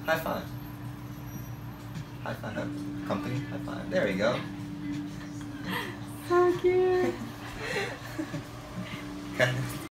High five. High five. Company. High five. There we go. So cute.